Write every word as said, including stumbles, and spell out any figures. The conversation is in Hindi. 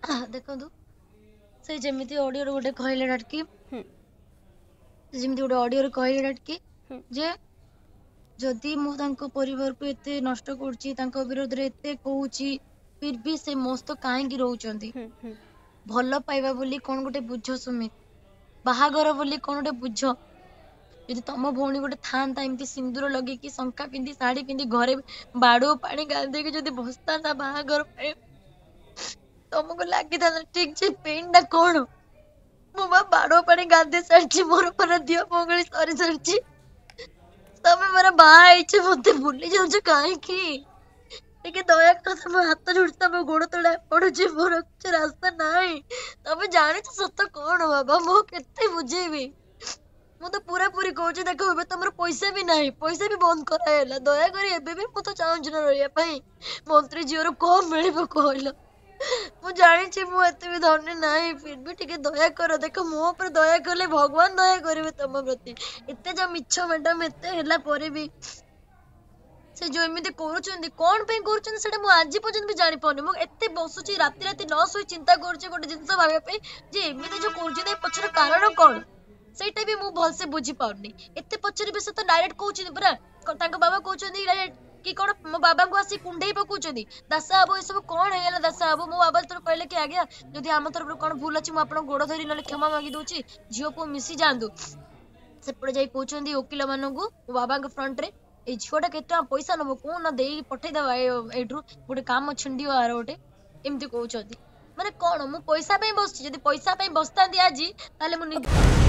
देखो से जमी ऑडियो गोटे कहले डाटकी जमी गोटे ऑडियो कहले डाटकी जे जदि मु तांको परिवार को एते नष्ट करूची तांको विरोध रे एते कहूची फिर भी से मस्त काहेंगी रहउचंदी भल पाइबा बोली कोन गोटे बुझ सुमित बाहागर बोली कोन गोटे बुझ यदि तुम भौणी गोटे थांता एमती सिंदूर लगे कि शंका पिंधि शाढ़ी पिंधि घरे बाड़ो पानी गाधे कि बसता ना बाहागर तुमको लगी था ठीक से पेन टा कौन मो बा बाड़ो पानी गाधे सारी मोर पर दियो मोगली सरी सारी तमें मेरा बाई मत भूली जाऊ कहीं दया कर तुम हाथ जोड़ी तुम गोड़ तले पड़ुची मोर कुछ रास्ता नाई तमें जानी सत कौन बाबा मो के बुझेबी मु तो पूरा पूरी कहूँ देख तुम पैसा भी ना पैसा भी बंद कराला दया कर मुझे चाहूँ ना रही मंत्री झीवर कौन मिल कहल मु जानी मुझे भी धन्य ना फिर भी टे दया कर देख मो पर दया कले भगवान दया करेंगे तुम प्रति एत जो मिछ मैडम एत भी से जो एमती कर कौन कर आज पर्यटन भी जानी पानी मुझे बसुची राति राति न शोई चिंता कर गोटे जिन भाई एमती जो कर पचर कारण कौन सेटा भी मु भलसे बुझी पाउनी एते पचर भी से तो डायरेक्ट कहउछिन पूरा तांको बाबा कहउछन डायरेक्ट कि कोन मो बाबा को आसी कुंडई पकुछन दासा बाबू ए सब कोन हेला दासा बाबू मो बाबा तोर कहले कि आज्ञा जदि हम तरफ कोन भूल अछि मु आपन गोड़ धरी नले क्षमा मांगी दोछि झियो को मिसी जांदु सेपड़ जाई कहउछन वकील मानन को मो बाबा के फ्रंट रे ए झियोटा केटा पैसा नबो कोन न देई पठै देबा एठु गोटे काम छंडियो आरो गोटे एमती कहउछन माने कोन मु पैसा पे बसछि जदि पैसा पे बसतांदी आजी ताले मु